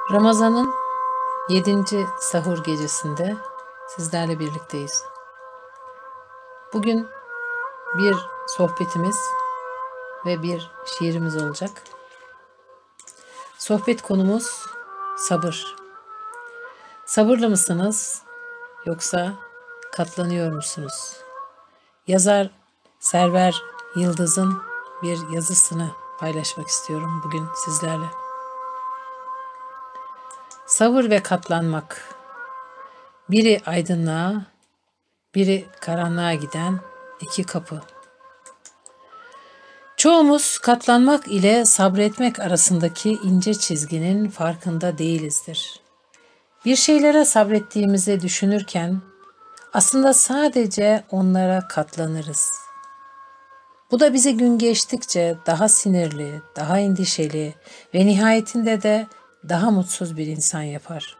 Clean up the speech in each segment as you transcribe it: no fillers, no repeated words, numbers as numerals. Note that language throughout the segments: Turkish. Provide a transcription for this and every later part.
Ramazan'ın 7. sahur gecesinde sizlerle birlikteyiz. Bugün bir sohbetimiz ve bir şiirimiz olacak. Sohbet konumuz sabır. Sabırlı mısınız yoksa katlanıyor musunuz? Yazar Server Yıldız'ın bir yazısını paylaşmak istiyorum bugün sizlerle. Sabır ve katlanmak. Biri aydınlığa, biri karanlığa giden iki kapı. Çoğumuz katlanmak ile sabretmek arasındaki ince çizginin farkında değilizdir. Bir şeylere sabrettiğimizi düşünürken aslında sadece onlara katlanırız. Bu da bizi gün geçtikçe daha sinirli, daha endişeli ve nihayetinde de daha mutsuz bir insan yapar.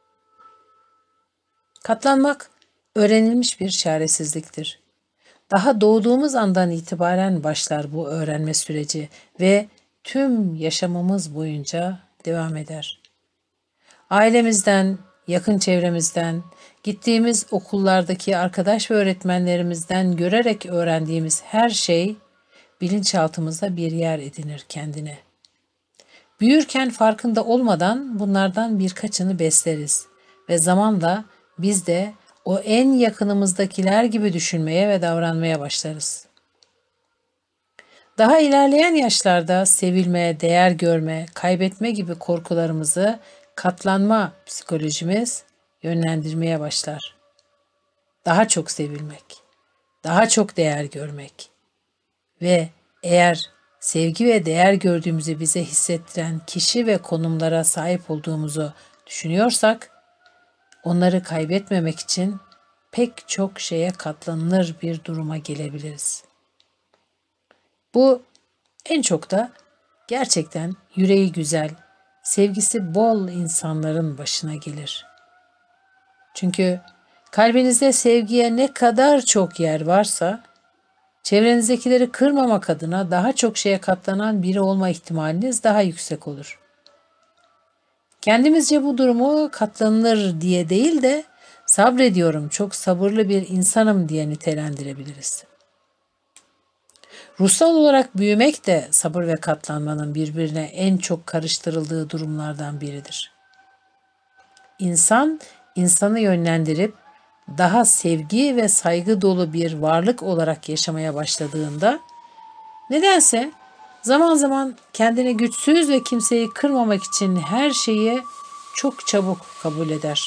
Katlanmak öğrenilmiş bir çaresizliktir. Daha doğduğumuz andan itibaren başlar bu öğrenme süreci ve tüm yaşamımız boyunca devam eder. Ailemizden, yakın çevremizden, gittiğimiz okullardaki arkadaş ve öğretmenlerimizden görerek öğrendiğimiz her şey bilinçaltımızda bir yer edinir kendine. Büyürken farkında olmadan bunlardan birkaçını besleriz ve zamanla biz de o en yakınımızdakiler gibi düşünmeye ve davranmaya başlarız. Daha ilerleyen yaşlarda sevilme, değer görme, kaybetme gibi korkularımızı katlanma psikolojimiz yönlendirmeye başlar. Daha çok sevilmek, daha çok değer görmek ve eğer sevgi ve değer gördüğümüzü bize hissettiren kişi ve konumlara sahip olduğumuzu düşünüyorsak, onları kaybetmemek için pek çok şeye katlanılır bir duruma gelebiliriz. Bu en çok da gerçekten yüreği güzel, sevgisi bol insanların başına gelir. Çünkü kalbinizde sevgiye ne kadar çok yer varsa, çevrenizdekileri kırmamak adına daha çok şeye katlanan biri olma ihtimaliniz daha yüksek olur. Kendimizce bu durumu katlanılır diye değil de sabrediyorum, çok sabırlı bir insanım diye nitelendirebiliriz. Ruhsal olarak büyümek de sabır ve katlanmanın birbirine en çok karıştırıldığı durumlardan biridir. İnsan, insanı yönlendirip daha sevgi ve saygı dolu bir varlık olarak yaşamaya başladığında nedense zaman zaman kendini güçsüz ve kimseyi kırmamak için her şeyi çok çabuk kabul eder.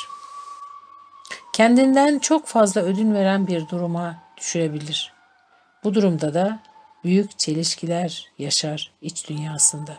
Kendinden çok fazla ödün veren bir duruma düşürebilir. Bu durumda da büyük çelişkiler yaşar iç dünyasında.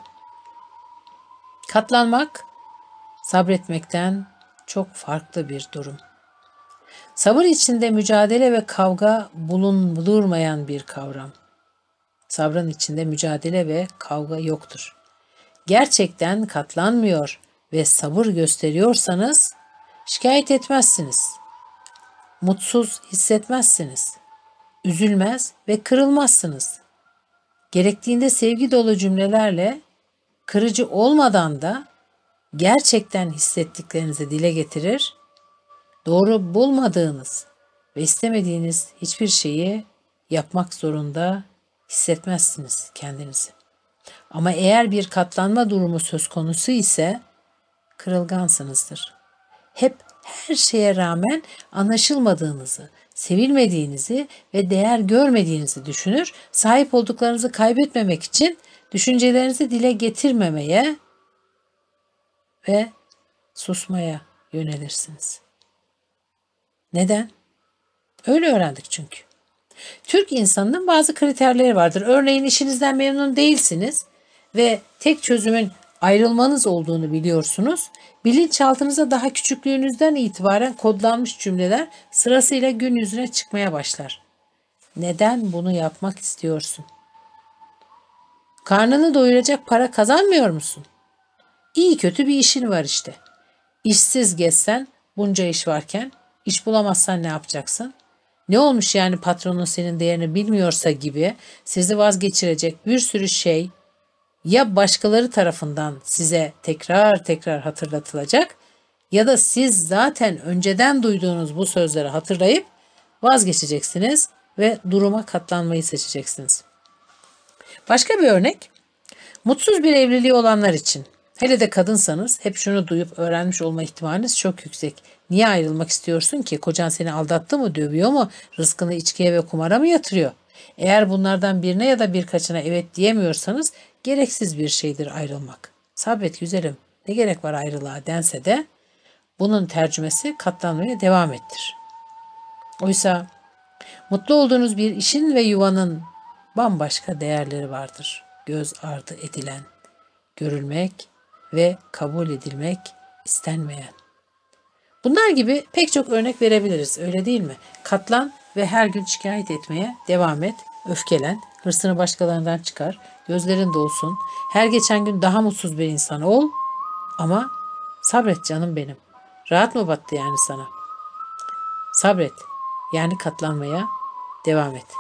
Katlanmak, sabretmekten çok farklı bir durum. Sabır içinde mücadele ve kavga bulundurmayan bir kavram. Sabrın içinde mücadele ve kavga yoktur. Gerçekten katlanmıyor ve sabır gösteriyorsanız şikayet etmezsiniz. Mutsuz hissetmezsiniz. Üzülmez ve kırılmazsınız. Gerektiğinde sevgi dolu cümlelerle, kırıcı olmadan da gerçekten hissettiklerinizi dile getirir, doğru bulmadığınız ve istemediğiniz hiçbir şeyi yapmak zorunda hissetmezsiniz kendinizi. Ama eğer bir katlanma durumu söz konusu ise kırılgansınızdır. Hep her şeye rağmen anlaşılmadığınızı, sevilmediğinizi ve değer görmediğinizi düşünür, sahip olduklarınızı kaybetmemek için düşüncelerinizi dile getirmemeye ve susmaya yönelirsiniz. Neden? Öyle öğrendik çünkü. Türk insanının bazı kriterleri vardır. Örneğin işinizden memnun değilsiniz ve tek çözümün ayrılmanız olduğunu biliyorsunuz. Bilinçaltınıza daha küçüklüğünüzden itibaren kodlanmış cümleler sırasıyla gün yüzüne çıkmaya başlar. Neden bunu yapmak istiyorsun? Karnını doyuracak para kazanmıyor musun? İyi kötü bir işin var işte. İşsiz gezsen bunca iş varken iş bulamazsan ne yapacaksın? Ne olmuş yani patronun senin değerini bilmiyorsa gibi sizi vazgeçirecek bir sürü şey Ya başkaları tarafından size tekrar tekrar hatırlatılacak ya da siz zaten önceden duyduğunuz bu sözleri hatırlayıp vazgeçeceksiniz ve duruma katlanmayı seçeceksiniz. Başka bir örnek, mutsuz bir evliliği olanlar için. Hele de kadınsanız hep şunu duyup öğrenmiş olma ihtimaliniz çok yüksek. Niye ayrılmak istiyorsun ki? Kocan seni aldattı mı, dövüyor mu, rızkını içkiye ve kumara mı yatırıyor? Eğer bunlardan birine ya da birkaçına evet diyemiyorsanız gereksiz bir şeydir ayrılmak. Sabret güzelim, ne gerek var ayrılığa dense de bunun tercümesi katlanmaya devam ettir. Oysa mutlu olduğunuz bir işin ve yuvanın bambaşka değerleri vardır. Göz ardı edilen, görülmek ve kabul edilmek istenmeyen. Bunlar gibi pek çok örnek verebiliriz, öyle değil mi? Katlan ve her gün şikayet etmeye devam et, öfkelen, hırsını başkalarından çıkar, gözlerin dolsun, her geçen gün daha mutsuz bir insan ol ama sabret canım benim. Rahat mı battı yani sana? Sabret, yani katlanmaya devam et.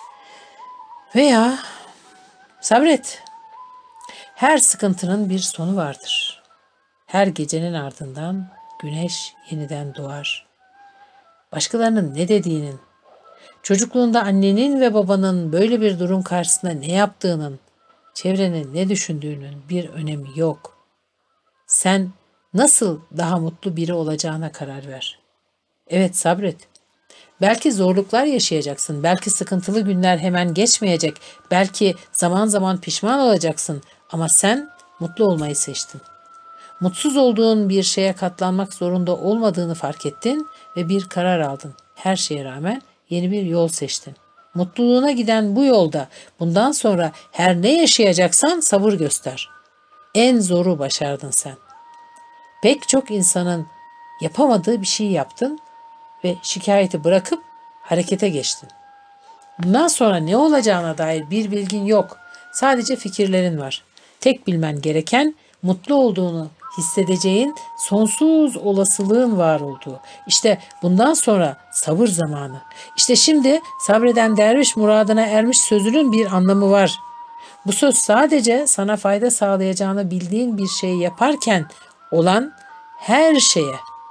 Veya sabret. Her sıkıntının bir sonu vardır. Her gecenin ardından güneş yeniden doğar. Başkalarının ne dediğinin, çocukluğunda annenin ve babanın böyle bir durum karşısında ne yaptığının, çevrenin ne düşündüğünün bir önemi yok. Sen nasıl daha mutlu biri olacağına karar ver. Evet, sabret. Belki zorluklar yaşayacaksın, belki sıkıntılı günler hemen geçmeyecek, belki zaman zaman pişman olacaksın ama sen mutlu olmayı seçtin. Mutsuz olduğun bir şeye katlanmak zorunda olmadığını fark ettin ve bir karar aldın. Her şeye rağmen yeni bir yol seçtin. Mutluluğuna giden bu yolda bundan sonra her ne yaşayacaksan sabır göster. En zoru başardın sen. Pek çok insanın yapamadığı bir şey yaptın ve şikayeti bırakıp harekete geçtin. Bundan sonra ne olacağına dair bir bilgin yok. Sadece fikirlerin var. Tek bilmen gereken mutlu olduğunu hissedeceğin sonsuz olasılığın var olduğu. İşte bundan sonra sabır zamanı. İşte şimdi sabreden derviş muradına ermiş sözünün bir anlamı var. Bu söz sadece sana fayda sağlayacağını bildiğin bir şeyi yaparken olan her şeye,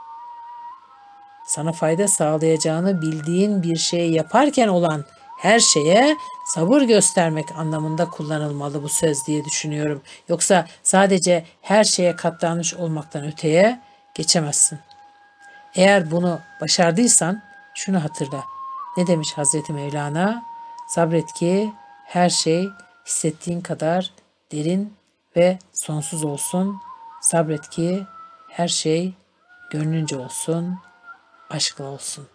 sana fayda sağlayacağını bildiğin bir şeyi yaparken olan her şeye sabır göstermek anlamında kullanılmalı bu söz diye düşünüyorum. Yoksa sadece her şeye katlanmış olmaktan öteye geçemezsin. Eğer bunu başardıysan şunu hatırla. Ne demiş Hazreti Mevlana? Sabret ki her şey hissettiğin kadar derin ve sonsuz olsun. Sabret ki her şey gönlünce olsun, aşkla olsun.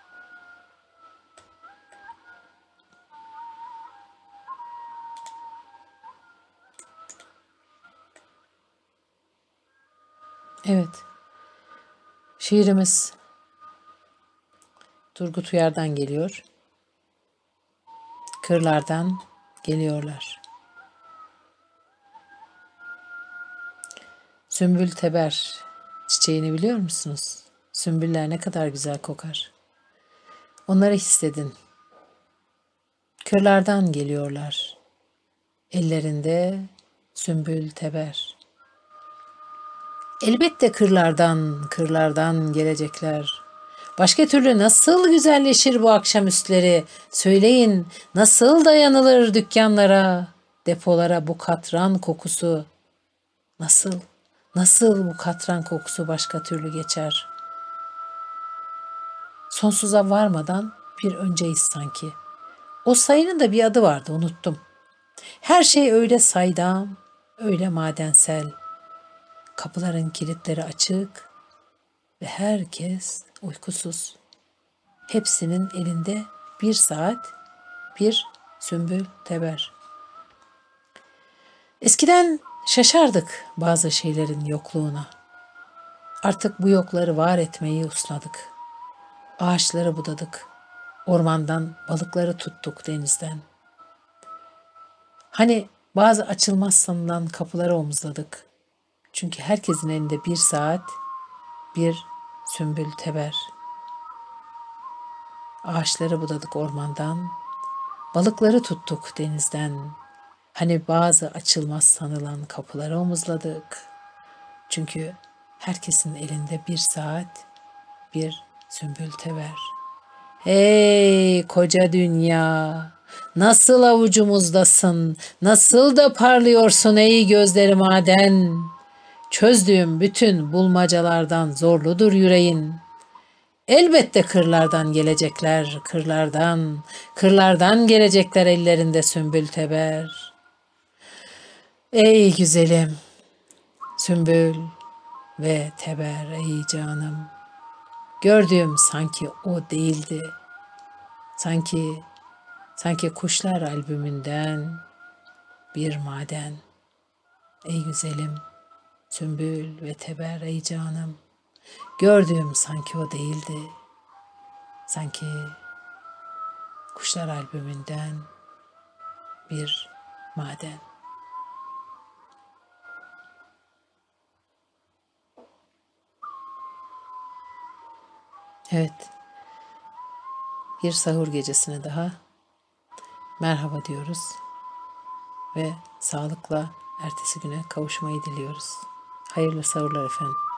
Evet, şiirimiz Turgut Uyar'dan geliyor. Kırlardan geliyorlar. Sümbül teber çiçeğini biliyor musunuz? Sümbüller ne kadar güzel kokar. Onları hissedin. Kırlardan geliyorlar. Ellerinde sümbül teber. Elbette kırlardan gelecekler. Başka türlü nasıl güzelleşir bu akşamüstleri? Söyleyin, nasıl dayanılır dükkanlara, depolara bu katran kokusu? Nasıl bu katran kokusu başka türlü geçer? Sonsuza varmadan bir önceyiz sanki. O sayının da bir adı vardı, unuttum. Her şey öyle saydam, öyle madensel. Kapıların kilitleri açık ve herkes uykusuz. Hepsinin elinde bir saat, bir sümbül teber. Eskiden şaşardık bazı şeylerin yokluğuna. Artık bu yokları var etmeyi usladık. Ağaçları budadık. Ormandan balıkları tuttuk denizden. Hani bazı açılmaz sanılan kapıları omuzladık. Çünkü herkesin elinde bir saat, bir sümbül teber. Ağaçları budadık ormandan, balıkları tuttuk denizden. Hani bazı açılmaz sanılan kapıları omuzladık. Çünkü herkesin elinde bir saat, bir sümbül teber. Hey koca dünya, nasıl avucumuzdasın, nasıl da parlıyorsun ey gözleri maden. Çözdüğüm bütün bulmacalardan zorludur yüreğin. Elbette kırlardan gelecekler, kırlardan gelecekler ellerinde sümbül teber. Ey güzelim, sümbül ve teber ey canım. Gördüğüm sanki o değildi. Sanki kuşlar albümünden bir maden. Ey güzelim, sümbül ve teber ey canım. Gördüğüm sanki o değildi. Sanki kuşlar albümünden bir maden. Evet, bir sahur gecesine daha merhaba diyoruz ve sağlıkla ertesi güne kavuşmayı diliyoruz. Hayırlı sahurlar efendim.